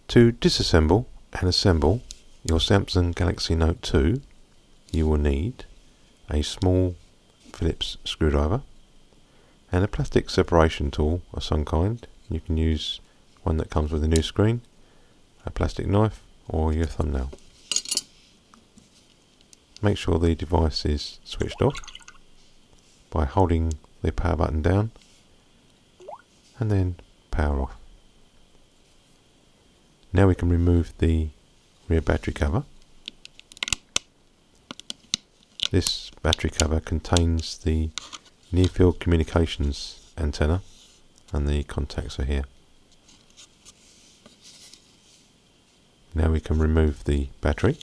To disassemble and assemble your Samsung Galaxy Note 2, you will need a small Phillips screwdriver and a plastic separation tool of some kind. You can use one that comes with a new screen, a plastic knife, or your thumbnail. Make sure the device is switched off by holding the power button down and then power off. Now we can remove the rear battery cover. This battery cover contains the near field communications antenna, and the contacts are here. Now we can remove the battery,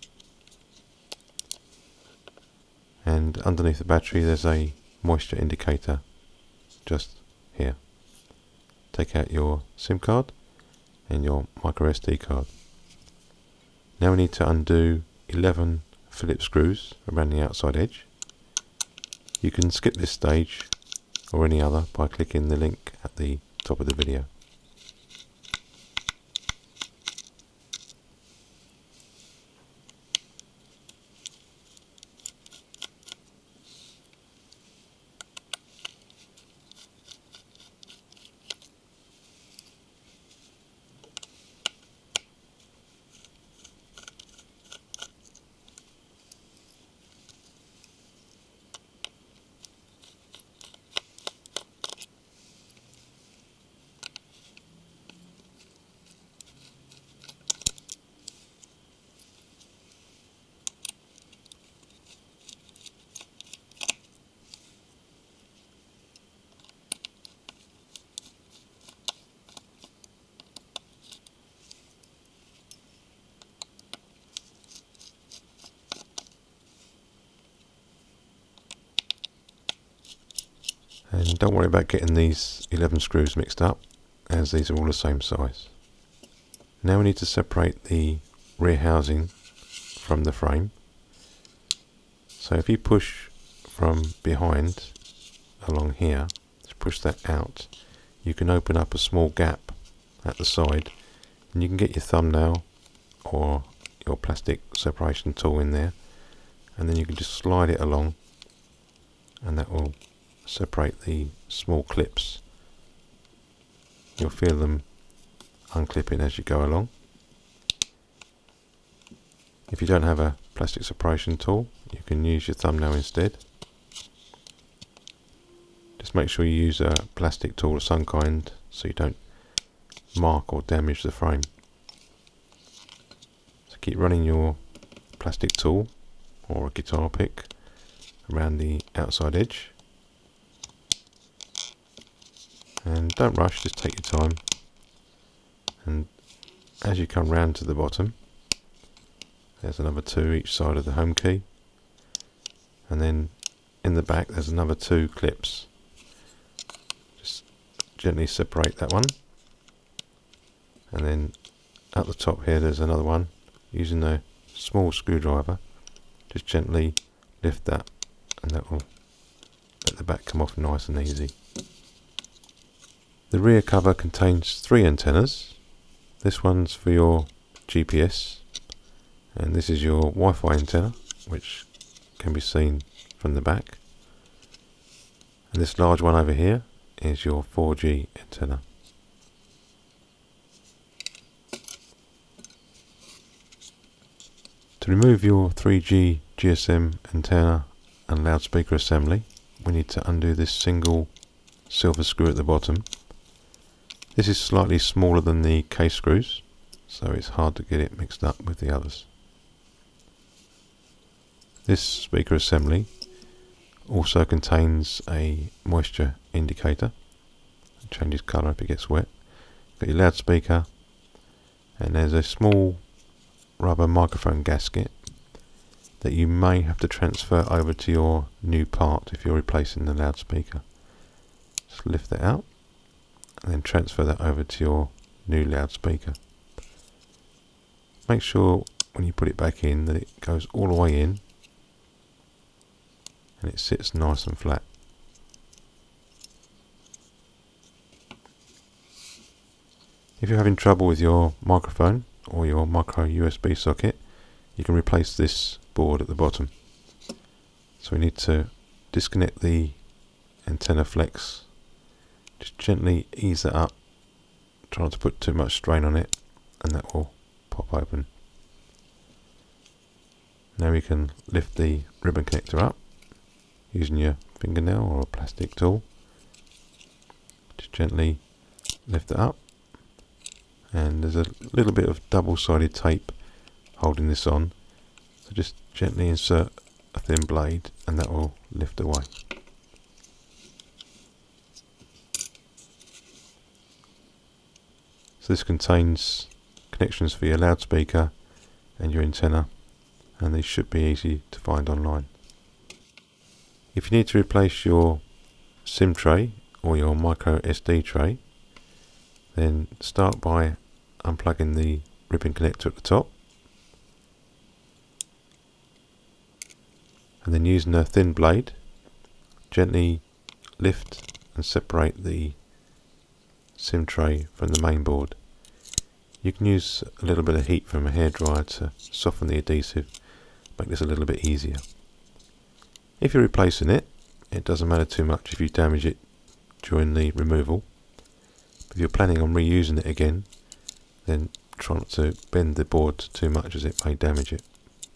and underneath the battery there's a moisture indicator just here. Take out your SIM card and your micro SD card. Now we need to undo 11 Phillips screws around the outside edge. You can skip this stage or any other by clicking the link at the top of the video. And don't worry about getting these 11 screws mixed up, as these are all the same size. Now we need to separate the rear housing from the frame. So if you push from behind along here, just push that out, you can open up a small gap at the side, and you can get your thumbnail or your plastic separation tool in there, and then you can just slide it along, and that will separate the small clips. You'll feel them unclipping as you go along. If you don't have a plastic separation tool, you can use your thumbnail instead. Just make sure you use a plastic tool of some kind so you don't mark or damage the frame. So keep running your plastic tool or a guitar pick around the outside edge. And don't rush, just take your time. And as you come round to the bottom, there's another 2 each side of the home key. And then in the back there's another 2 clips. Just gently separate that one. And then at the top here there's another one. Using a small screwdriver, just gently lift that, and that will let the back come off nice and easy. The rear cover contains 3 antennas. This one's for your GPS, and this is your Wi-Fi antenna, which can be seen from the back. And this large one over here is your 4G antenna. To remove your 3G GSM antenna and loudspeaker assembly, we need to undo this single silver screw at the bottom. This is slightly smaller than the case screws, so it's hard to get it mixed up with the others. This speaker assembly also contains a moisture indicator. It changes colour if it gets wet. Got your loudspeaker, and there's a small rubber microphone gasket that you may have to transfer over to your new part if you're replacing the loudspeaker. Just lift that out and then transfer that over to your new loudspeaker. Make sure when you put it back in that it goes all the way in and it sits nice and flat. If you're having trouble with your microphone or your micro USB socket, you can replace this board at the bottom. So we need to disconnect the antenna flex, just gently ease it up, try not to put too much strain on it, and that will pop open. Now we can lift the ribbon connector up using your fingernail or a plastic tool. Just gently lift it up, and there's a little bit of double-sided tape holding this on, so just gently insert a thin blade and that will lift away. So this contains connections for your loudspeaker and your antenna, and these should be easy to find online. If you need to replace your SIM tray or your micro SD tray, then start by unplugging the ribbon connector at the top, and then using a thin blade gently lift and separate the SIM tray from the main board. You can use a little bit of heat from a hairdryer to soften the adhesive, make this a little bit easier. If you're replacing it, it doesn't matter too much if you damage it during the removal. But if you're planning on reusing it again, then try not to bend the board too much as it may damage it.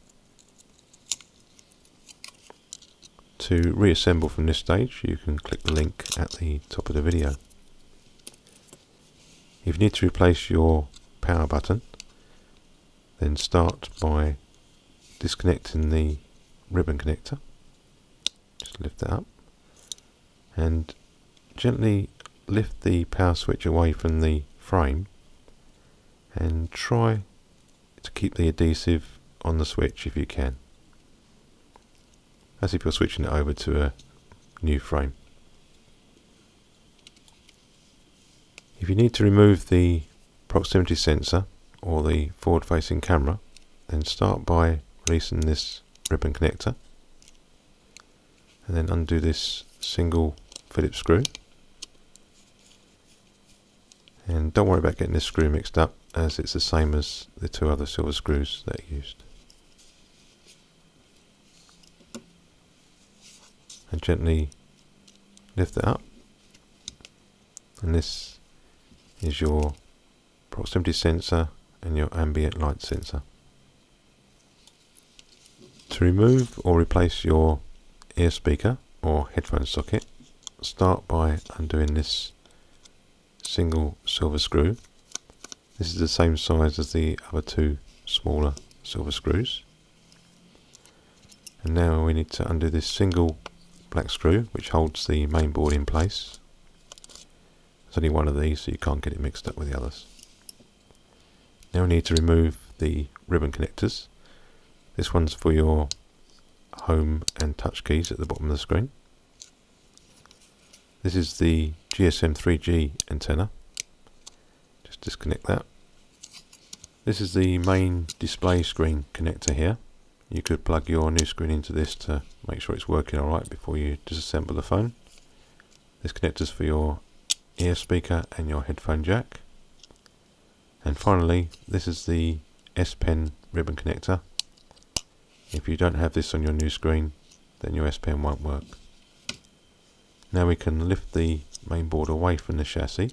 To reassemble from this stage, you can click the link at the top of the video. If you need to replace your power button, then start by disconnecting the ribbon connector. Just lift it up and gently lift the power switch away from the frame, and try to keep the adhesive on the switch if you can, as if you're switching it over to a new frame. If you need to remove the proximity sensor or the forward facing camera, then start by releasing this ribbon connector and then undo this single Phillips screw. And don't worry about getting this screw mixed up, as it's the same as the two other silver screws that are used. And gently lift it up, and this is your proximity sensor and your ambient light sensor. To remove or replace your ear speaker or headphone socket, start by undoing this single silver screw. This is the same size as the other two smaller silver screws. And now we need to undo this single black screw which holds the main board in place. There's only one of these, so you can't get it mixed up with the others. Now we need to remove the ribbon connectors. This one's for your home and touch keys at the bottom of the screen. This is the GSM 3G antenna. Just disconnect that. This is the main display screen connector here. You could plug your new screen into this to make sure it's working alright before you disassemble the phone. This connector's for your ear speaker and your headphone jack. And finally, this is the S Pen ribbon connector. If you don't have this on your new screen, then your S Pen won't work. Now we can lift the main board away from the chassis,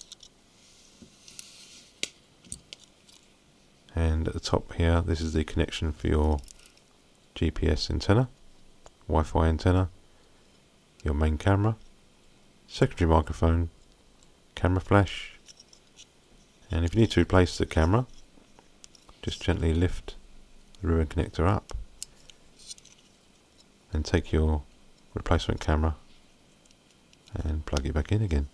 and at the top here, this is the connection for your GPS antenna, Wi-Fi antenna, your main camera, secondary microphone, camera flash. And if you need to replace the camera, just gently lift the ribbon connector up and take your replacement camera and plug it back in again.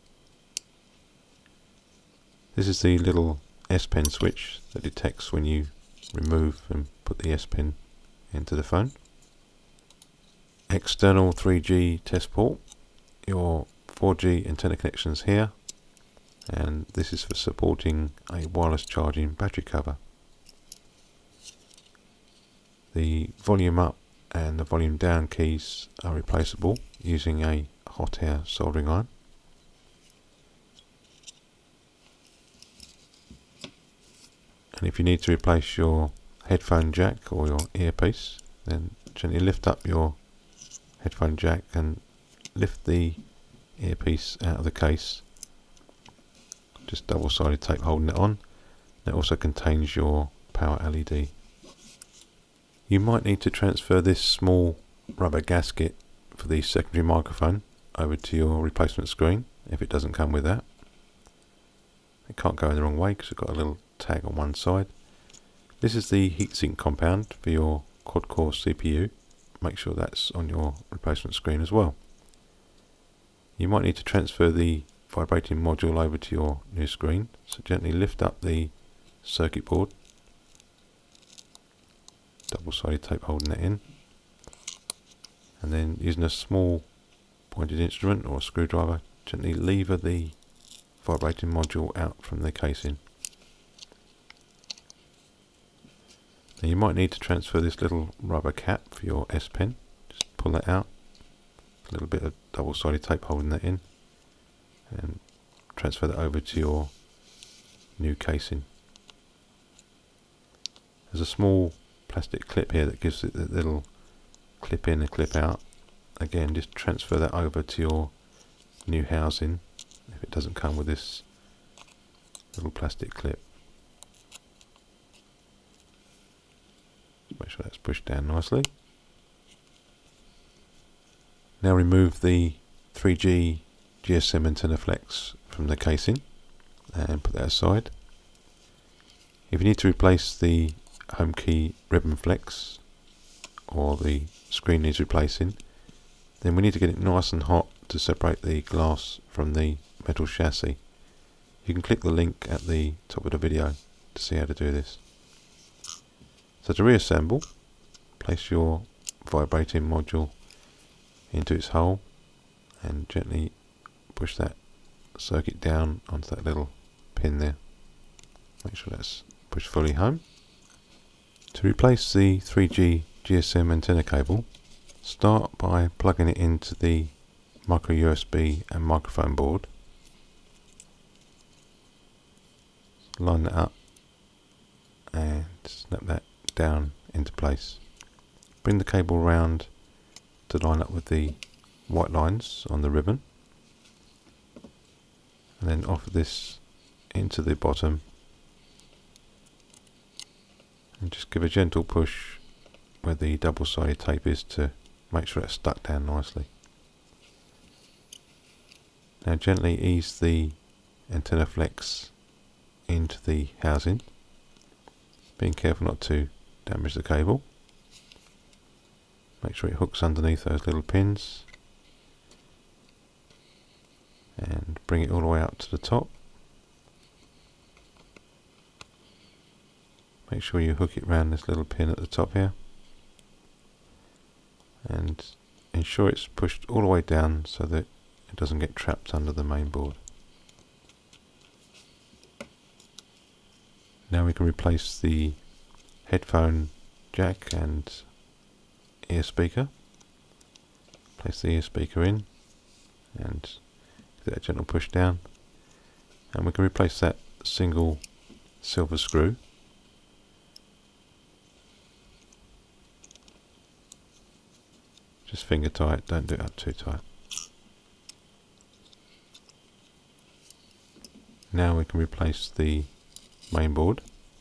This is the little S Pen switch that detects when you remove and put the S Pen into the phone. External 3G test port, your 4G antenna connections here, and this is for supporting a wireless charging battery cover. The volume up and the volume down keys are replaceable using a hot air soldering iron. And if you need to replace your headphone jack or your earpiece, then gently lift up your headphone jack and lift the earpiece out of the case. Just double-sided tape holding it on. It also contains your power LED. You might need to transfer this small rubber gasket for the secondary microphone over to your replacement screen if it doesn't come with that. It can't go in the wrong way because it's got a little tag on one side. This is the heatsink compound for your quad-core CPU. Make sure that's on your replacement screen as well. You might need to transfer the vibrating module over to your new screen, so gently lift up the circuit board, double-sided tape holding it in, and then using a small pointed instrument or a screwdriver, gently lever the vibrating module out from the casing. Now you might need to transfer this little rubber cap for your S Pen. Just pull that out, a little bit of double-sided tape holding that in, and transfer that over to your new casing. There's a small plastic clip here that gives it the little clip in and clip out. Again, just transfer that over to your new housing if it doesn't come with this little plastic clip. Make sure that's pushed down nicely. Now remove the 3G GSM antenna flex from the casing and put that aside. If you need to replace the home key ribbon flex or the screen needs replacing, then we need to get it nice and hot to separate the glass from the metal chassis. You can click the link at the top of the video to see how to do this. So to reassemble, place your vibrating module into its hole and gently push that circuit down onto that little pin there. Make sure that's pushed fully home. To replace the 3G GSM antenna cable, start by plugging it into the micro USB and microphone board. Line that up and snap that down into place. Bring the cable round to line up with the white lines on the ribbon, and then offer this into the bottom and just give a gentle push where the double-sided tape is to make sure it's stuck down nicely. Now gently ease the antenna flex into the housing, being careful not to damage the cable. Make sure it hooks underneath those little pins and bring it all the way up to the top. Make sure you hook it round this little pin at the top here and ensure it's pushed all the way down so that it doesn't get trapped under the main board. Now we can replace the headphone jack and ear speaker. Place the ear speaker in and give that a gentle push down, and we can replace that single silver screw. Just finger tight, don't do it up too tight. Now we can replace the main board.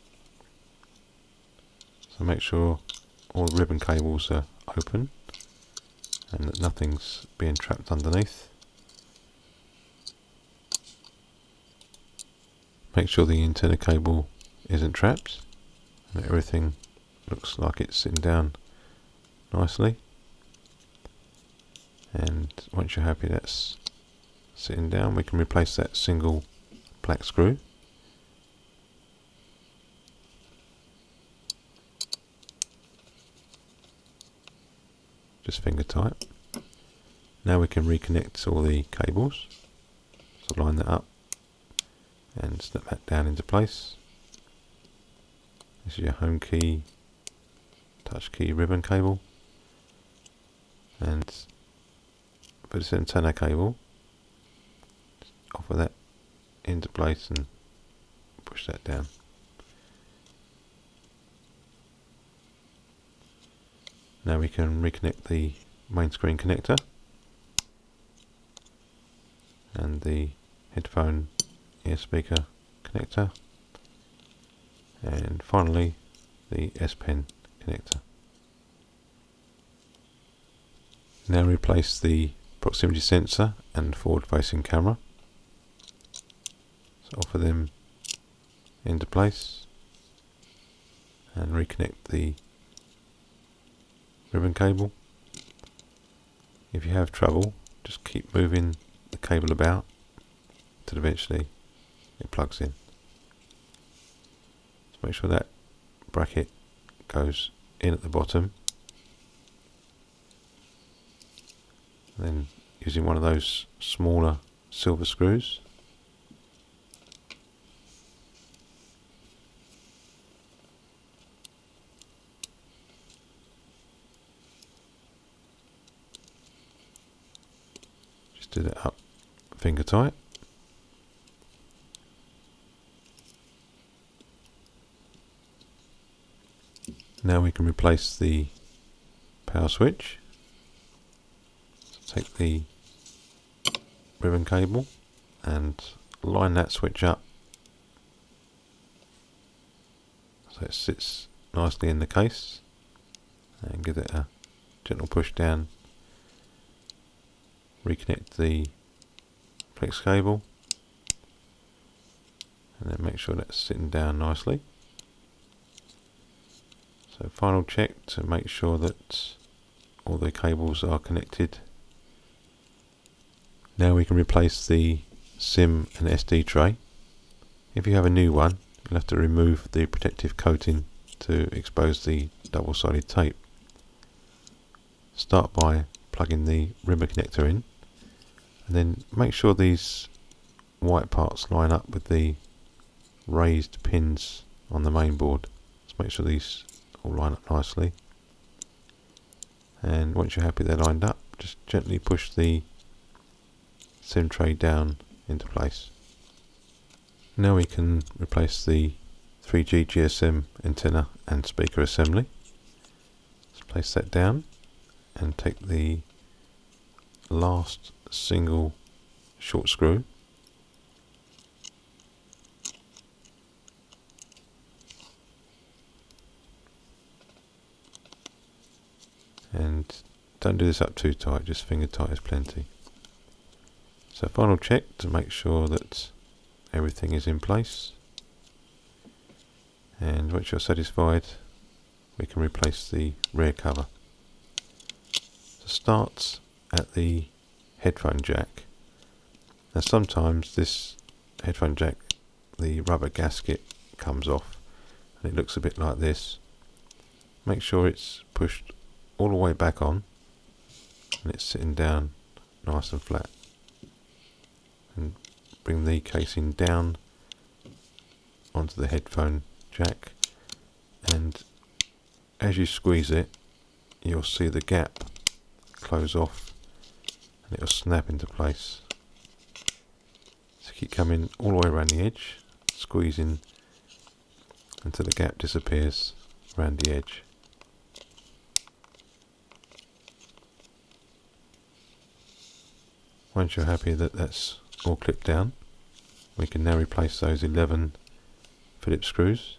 So make sure all the ribbon cables are open and that nothing's being trapped underneath. Make sure the antenna cable isn't trapped and that everything looks like it's sitting down nicely. And once you're happy that's sitting down, we can replace that single black screw. Just finger tight. Now we can reconnect all the cables. So line that up and snap that down into place. This is your home key, touch key ribbon cable, and for this antenna cable, offer that into place and push that down. Now we can reconnect the main screen connector and the headphone ear speaker connector, and finally the S Pen connector. Now replace the proximity sensor and forward facing camera. So offer them into place and reconnect the ribbon cable. If you have trouble, just keep moving the cable about until eventually it plugs in. So make sure that bracket goes in at the bottom. Then using one of those smaller silver screws, just do that up finger tight. Now we can replace the power switch. So take the ribbon cable and line that switch up so it sits nicely in the case, and give it a gentle push down. Reconnect the flex cable and then make sure that's sitting down nicely. So final check to make sure that all the cables are connected. Now we can replace the SIM and SD tray. If you have a new one, you'll have to remove the protective coating to expose the double-sided tape. Start by plugging the ribbon connector in, and then make sure these white parts line up with the raised pins on the main board. So make sure these all line up nicely, and once you're happy they're lined up, just gently push the SIM tray down into place. Now we can replace the 3G GSM antenna and speaker assembly. Let's place that down and take the last single short screw and don't do this up too tight, just finger tight is plenty. So final check to make sure that everything is in place, and once you're satisfied we can replace the rear cover. So start at the headphone jack. Now sometimes this headphone jack, the rubber gasket comes off and it looks a bit like this. Make sure it's pushed all the way back on and it's sitting down nice and flat, and bring the casing down onto the headphone jack, and as you squeeze it you'll see the gap close off and it'll snap into place. So keep coming all the way around the edge, squeezing until the gap disappears around the edge. Once you're happy that that's all clipped down, we can now replace those 11 Phillips screws.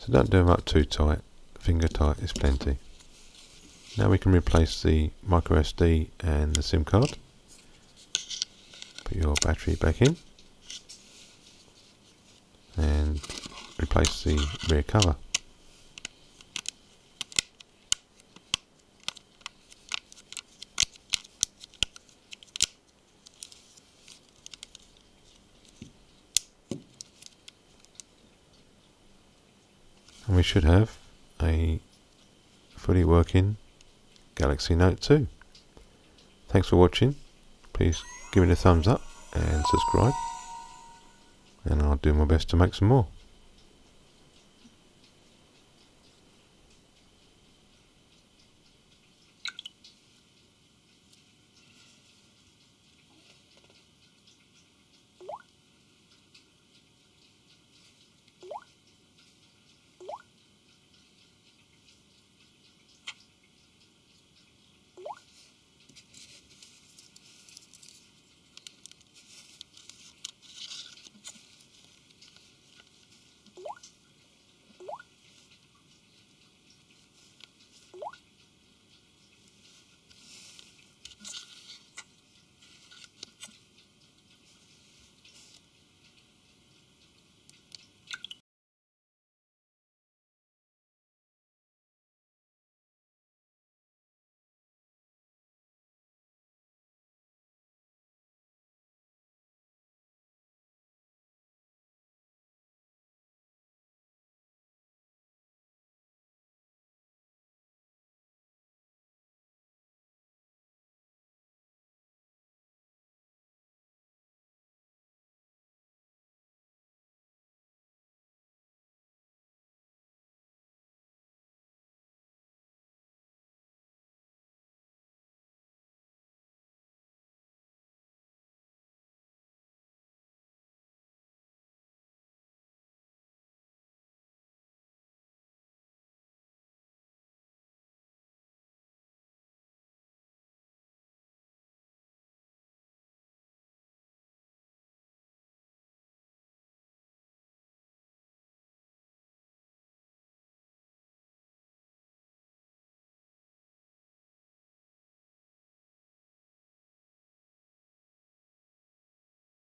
So don't do them up too tight, finger tight is plenty. Now we can replace the micro SD and the SIM card. Put your battery back in and replace the rear cover. And we should have a fully working Galaxy Note 2. Thanks for watching. Please give it a thumbs up and subscribe, and I'll do my best to make some more.